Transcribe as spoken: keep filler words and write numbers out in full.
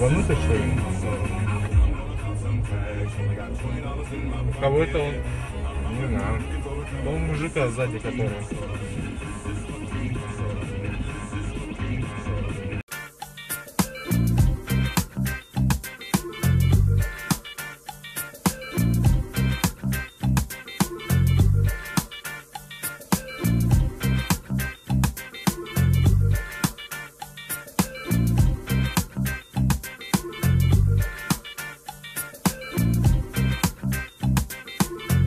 ебанутый, что ли? Кого это он? Не знаю. По-моему, мужика сзади, который.